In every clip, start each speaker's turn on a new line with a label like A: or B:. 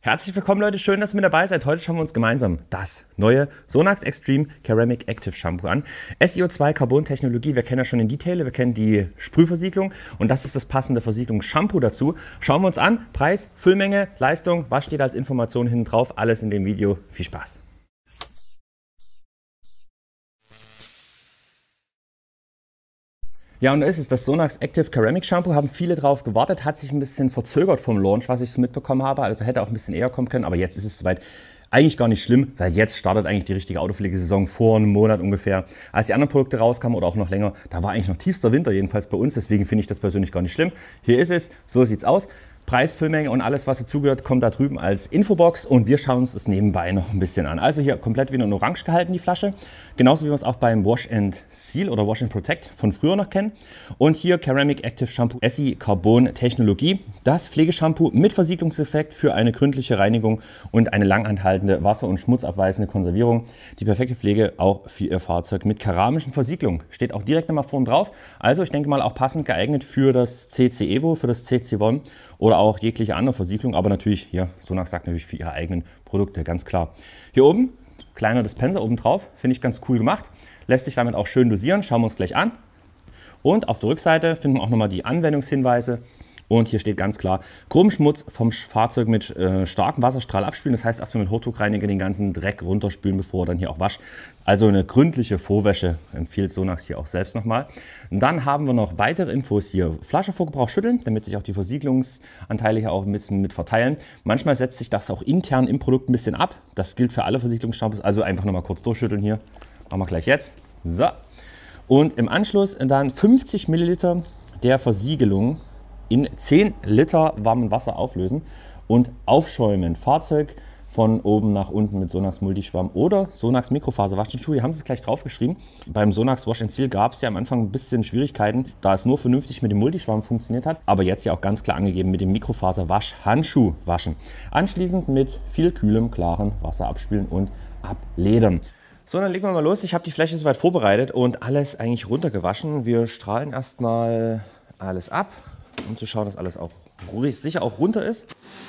A: Herzlich willkommen Leute, schön, dass ihr mit dabei seid. Heute schauen wir uns gemeinsam das neue Sonax Extreme Ceramic Active Shampoo an. SiO2 Carbon Technologie, wir kennen ja schon den Detail, wir kennen die Sprühversiegelung und das ist das passende Versiegelungsshampoo dazu. Schauen wir uns an, Preis, Füllmenge, Leistung, was steht als Information hinten drauf, alles in dem Video. Viel Spaß! Ja, und da ist es, das Sonax Active Ceramic Shampoo, haben viele drauf gewartet, hat sich ein bisschen verzögert vom Launch, was ich so mitbekommen habe, also hätte auch ein bisschen eher kommen können, aber jetzt ist es soweit. Eigentlich gar nicht schlimm, weil jetzt startet eigentlich die richtige Autopflegesaison vor einem Monat ungefähr. Als die anderen Produkte rauskamen oder auch noch länger, da war eigentlich noch tiefster Winter, jedenfalls bei uns, deswegen finde ich das persönlich gar nicht schlimm. Hier ist es, so sieht es aus. Preis, Füllmenge und alles, was dazugehört, kommt da drüben als Infobox und wir schauen uns das nebenbei noch ein bisschen an. Also hier komplett wieder in Orange gehalten, die Flasche. Genauso wie wir es auch beim Wash and Seal oder Wash and Protect von früher noch kennen. Und hier Ceramic Active Shampoo SI Carbon Technologie. Das Pflegeshampoo mit Versiegelungseffekt für eine gründliche Reinigung und eine langanhaltende wasser- und schmutzabweisende Konservierung. Die perfekte Pflege auch für Ihr Fahrzeug mit keramischen Versiegelungen. Steht auch direkt nochmal vorne drauf. Also ich denke mal auch passend geeignet für das CC Evo, für das CC One oder auch jegliche andere Versiegelung, aber natürlich, hier, Sonax sagt natürlich für ihre eigenen Produkte, ganz klar. Hier oben, kleiner Dispenser oben drauf, finde ich ganz cool gemacht. Lässt sich damit auch schön dosieren, schauen wir uns gleich an. Und auf der Rückseite finden wir auch nochmal die Anwendungshinweise. Und hier steht ganz klar, groben Schmutz vom Fahrzeug mit starkem Wasserstrahl abspülen. Das heißt, erstmal mit Hochdruckreiniger den ganzen Dreck runterspülen, bevor er dann hier auch wascht. Also eine gründliche Vorwäsche empfiehlt Sonax hier auch selbst nochmal. Und dann haben wir noch weitere Infos hier. Flasche vor Gebrauch schütteln, damit sich auch die Versiegelungsanteile hier auch ein bisschen mit verteilen. Manchmal setzt sich das auch intern im Produkt ein bisschen ab. Das gilt für alle Versiegelungsshampoos. Also einfach nochmal kurz durchschütteln hier. Machen wir gleich jetzt. So. Und im Anschluss dann 50 Milliliter der Versiegelung in 10 Liter warmem Wasser auflösen und aufschäumen. Fahrzeug von oben nach unten mit Sonax Multischwamm oder Sonax Mikrofaserwaschhandschuhe. Hier haben sie es gleich draufgeschrieben. Beim Sonax Wash and Seal gab es ja am Anfang ein bisschen Schwierigkeiten, da es nur vernünftig mit dem Multischwamm funktioniert hat. Aber jetzt ja auch ganz klar angegeben mit dem Mikrofaserwaschhandschuh waschen. Anschließend mit viel kühlem, klaren Wasser abspülen und abledern. So, dann legen wir mal los. Ich habe die Fläche soweit vorbereitet und alles eigentlich runtergewaschen. Wir strahlen erstmal alles ab, um zu schauen, dass alles auch ruhig, sicher auch runter ist.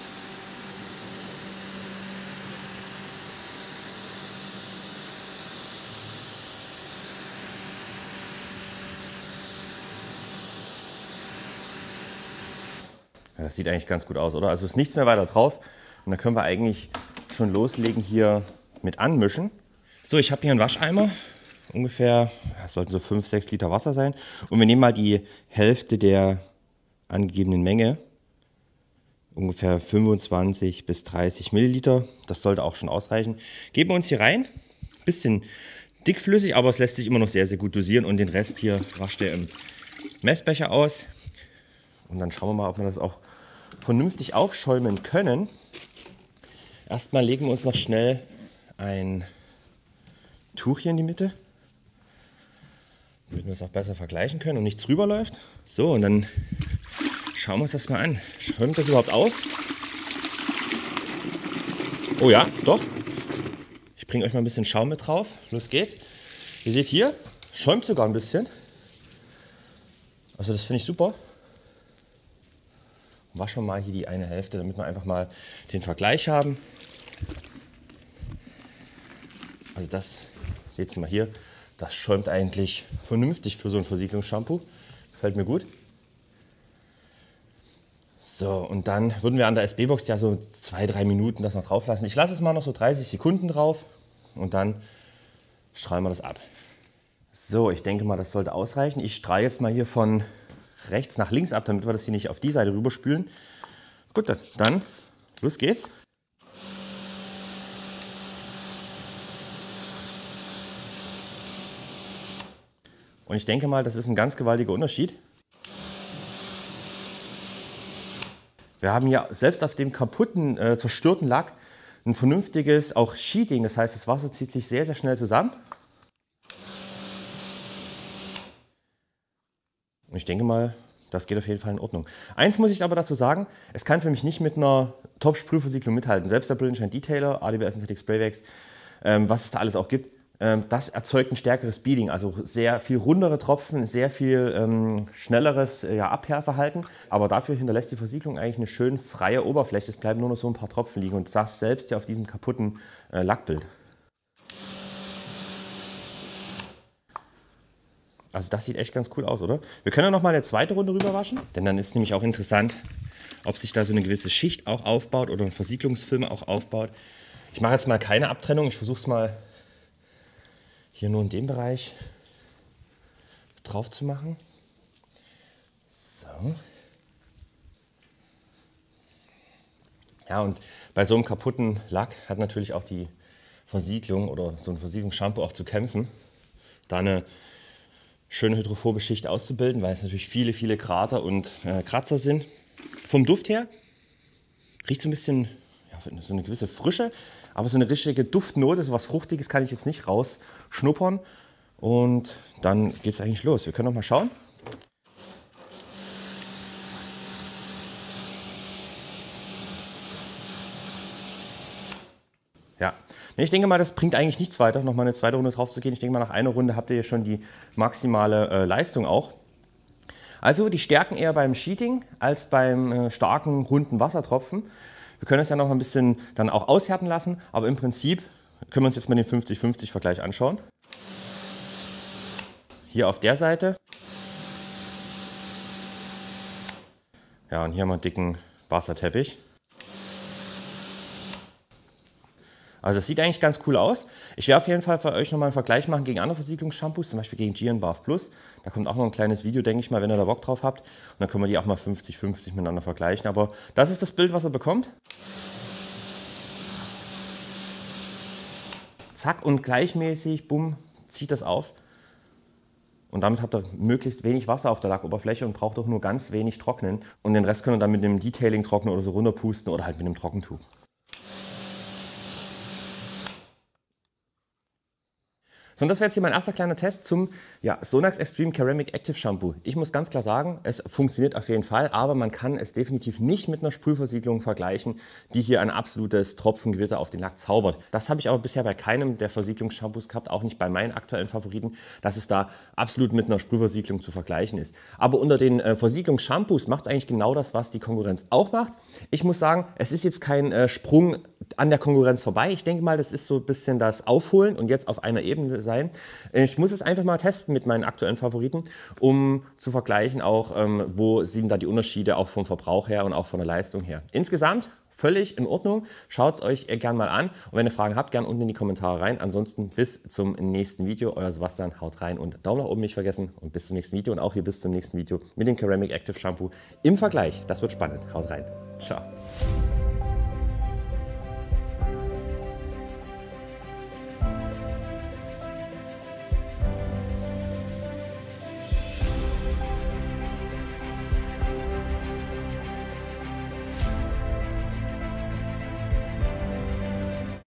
A: Ja, das sieht eigentlich ganz gut aus, oder? Also ist nichts mehr weiter drauf und dann können wir eigentlich schon loslegen hier mit anmischen. So, ich habe hier einen Wascheimer, ungefähr, das sollten so 5-6 Liter Wasser sein und wir nehmen mal die Hälfte der angegebenen Menge, ungefähr 25 bis 30 Milliliter, das sollte auch schon ausreichen. Geben wir uns hier rein, bisschen dickflüssig, aber es lässt sich immer noch sehr, sehr gut dosieren und den Rest hier wascht ihr im Messbecher aus. Und dann schauen wir mal, ob wir das auch vernünftig aufschäumen können. Erstmal legen wir uns noch schnell ein Tuch hier in die Mitte, damit wir es auch besser vergleichen können und nichts rüberläuft. So, und dann schauen wir uns das mal an. Schäumt das überhaupt auf? Oh ja, doch. Ich bringe euch mal ein bisschen Schaum mit drauf. Los geht's. Ihr seht hier, schäumt sogar ein bisschen. Also das finde ich super. Waschen wir mal hier die eine Hälfte, damit wir einfach mal den Vergleich haben. Also das, seht ihr mal hier, das schäumt eigentlich vernünftig für so ein Versiegelungsshampoo. Gefällt mir gut. So, und dann würden wir an der SB-Box ja so 2-3 Minuten das noch drauf lassen. Ich lasse es mal noch so 30 Sekunden drauf und dann strahlen wir das ab. So, ich denke mal, das sollte ausreichen. Ich strahle jetzt mal hier von rechts nach links ab, damit wir das hier nicht auf die Seite rüberspülen. Gut, dann los geht's. Und ich denke mal, das ist ein ganz gewaltiger Unterschied. Wir haben hier selbst auf dem kaputten, zerstörten Lack ein vernünftiges auch Sheeting. Das heißt, das Wasser zieht sich sehr, sehr schnell zusammen. Und ich denke mal, das geht auf jeden Fall in Ordnung. Eins muss ich aber dazu sagen, es kann für mich nicht mit einer Top-Sprühversiegelung mithalten. Selbst der Brillenschein Detailer, ADB Synthetic Spraywax, was es da alles auch gibt, Das erzeugt ein stärkeres Beading, also sehr viel rundere Tropfen, sehr viel schnelleres Abkehrverhalten. Aber dafür hinterlässt die Versiegelung eigentlich eine schön freie Oberfläche. Es bleiben nur noch so ein paar Tropfen liegen und das selbst ja auf diesem kaputten Lackbild. Also das sieht echt ganz cool aus, oder? Wir können ja noch mal eine zweite Runde rüber waschen, denn dann ist nämlich auch interessant, ob sich da so eine gewisse Schicht auch aufbaut oder ein Versiegelungsfilm auch aufbaut. Ich mache jetzt mal keine Abtrennung, ich versuche es mal hier nur in dem Bereich drauf zu machen. So. Ja, und bei so einem kaputten Lack hat natürlich auch die Versiegelung oder so ein Versiegelungsshampoo auch zu kämpfen, da eine schöne hydrophobe Schicht auszubilden, weil es natürlich viele, viele Krater und Kratzer sind. Vom Duft her riecht so ein bisschen, ja, so eine gewisse Frische, aber so eine richtige Duftnote, so was Fruchtiges kann ich jetzt nicht rausschnuppern. Und dann geht es eigentlich los. Wir können noch mal schauen. Ja, ich denke mal, das bringt eigentlich nichts weiter, noch mal eine zweite Runde drauf zu gehen. Ich denke mal, nach einer Runde habt ihr hier schon die maximale Leistung auch. Also die Stärken eher beim Sheeting als beim starken, runden Wassertropfen. Wir können es ja noch ein bisschen dann auch aushärten lassen, aber im Prinzip können wir uns jetzt mal den 50-50 Vergleich anschauen. Hier auf der Seite. Ja, und hier haben wir einen dicken Wasserteppich. Also das sieht eigentlich ganz cool aus. Ich werde auf jeden Fall für euch nochmal einen Vergleich machen gegen andere Versiegelungsshampoos, zum Beispiel gegen G&Bath Plus. Da kommt auch noch ein kleines Video, denke ich mal, wenn ihr da Bock drauf habt. Und dann können wir die auch mal 50-50 miteinander vergleichen. Aber das ist das Bild, was ihr bekommt. Zack und gleichmäßig, bumm, zieht das auf. Und damit habt ihr möglichst wenig Wasser auf der Lackoberfläche und braucht auch nur ganz wenig trocknen. Und den Rest könnt ihr dann mit einem Detailing-Trockner oder so runterpusten oder halt mit einem Trockentuch. So, und das wäre jetzt hier mein erster kleiner Test zum Sonax Extreme Ceramic Active Shampoo. Ich muss ganz klar sagen, es funktioniert auf jeden Fall, aber man kann es definitiv nicht mit einer Sprühversiegelung vergleichen, die hier ein absolutes Tropfengewitter auf den Lack zaubert. Das habe ich aber bisher bei keinem der Versiegelungsshampoos gehabt, auch nicht bei meinen aktuellen Favoriten, dass es da absolut mit einer Sprühversiegelung zu vergleichen ist. Aber unter den Versiegelungsshampoos macht es eigentlich genau das, was die Konkurrenz auch macht. Ich muss sagen, es ist jetzt kein Sprung an der Konkurrenz vorbei. Ich denke mal, das ist so ein bisschen das Aufholen und jetzt auf einer Ebene sein. Ich muss es einfach mal testen mit meinen aktuellen Favoriten, um zu vergleichen auch, wo sind da die Unterschiede auch vom Verbrauch her und auch von der Leistung her. Insgesamt völlig in Ordnung. Schaut es euch gerne mal an und wenn ihr Fragen habt, gerne unten in die Kommentare rein. Ansonsten bis zum nächsten Video. Euer Sebastian, haut rein und Daumen nach oben nicht vergessen und bis zum nächsten Video und auch hier bis zum nächsten Video mit dem Ceramic Active Shampoo im Vergleich. Das wird spannend. Haut rein. Ciao.